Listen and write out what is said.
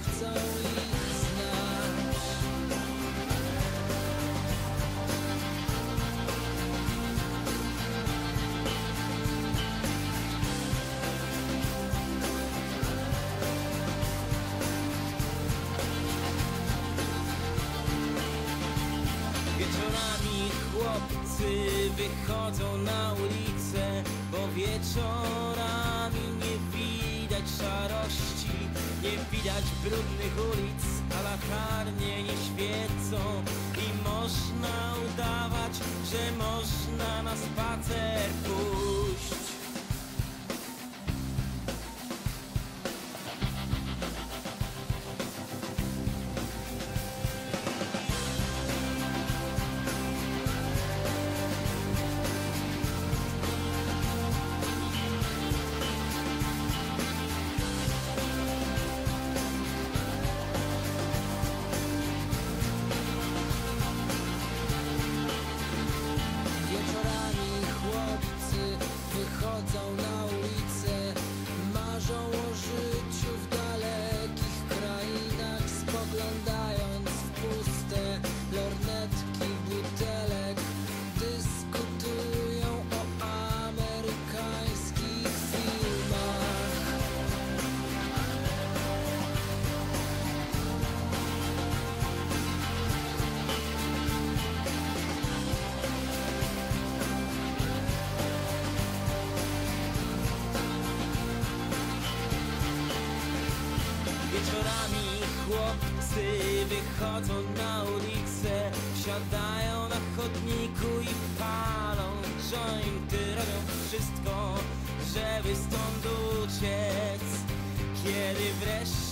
chcą ich znać. Wieczorami chłopcy wychodzą na ulicę, bo wieczorami nie widać szarości, nie widać brudnych ulic, a latarnie nie świecą i można udawać, że można na spacer pójść. Wieczorami chłopcy wychodzą na ulicę, marzą o życiu w dalekich krainach, spoglądając w puste lornetki butelek, dyskutują o amerykańskich filmach. Wieczorami chłopcy wychodzą na ulicę, siadają na chodniku i palą jointy, robią wszystko, żeby stąd uciec. Kiedy wreszcie